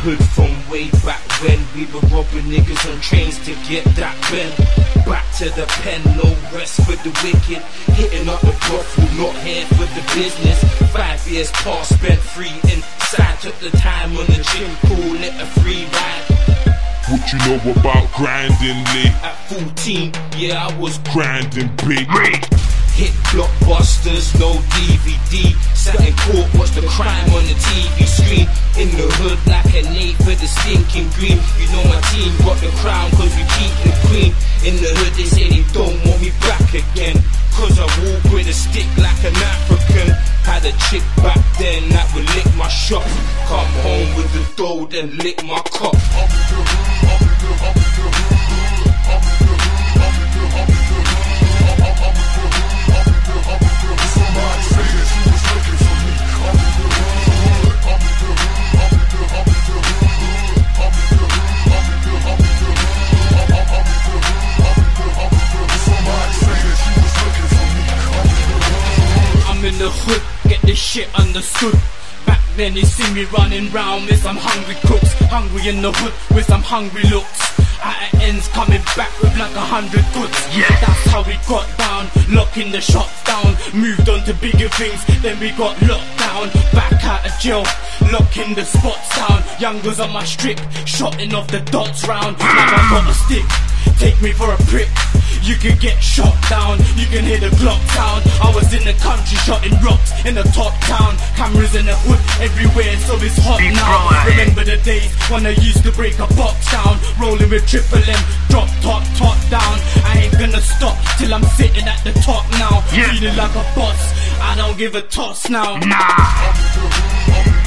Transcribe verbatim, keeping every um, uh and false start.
hood from way back when we were robbing niggas on trains to get that bend. Back to the pen, no rest for the wicked. Hitting up the brothel, not here for the business. Five years past, spent free inside. Took the time on the gym, call it a free ride. What you know about grinding late? At fourteen, yeah, I was grinding big. Hit blockbusters, no D V D. Sat in court, watch the crime on the T V screen. In the hood like an eight for the stinking green. You know my team got the crown cause we keep the queen. In the hood they say they don't want me back again, cause I walk with a stick like an African. Had a chick back then that would lick my shop. Come home with the dough then lick my cup. In the hood, get this shit understood. Back then you see me running round with some hungry crooks. Hungry in the hood with some hungry looks. At ends coming back with like a hundred goods. Yeah, that's how we got down. Locking the shops down. Moved on to bigger things, then we got locked down. Back out of jail, locking the spots down. Youngers on my strip, shotting off the dots round. Now I got a stick, take me for a prick. You can get shot down, you can hear the Glock sound. I was in the country shotting rocks in the top town. Cameras in the hood everywhere, so it's hot Deep now right. Remember the days when I used to break a box down. Rolling with triple M, drop top, top down. I ain't gonna stop till I'm sitting at the top now. Yeah. Feeling like a boss, I don't give a toss now. Nah.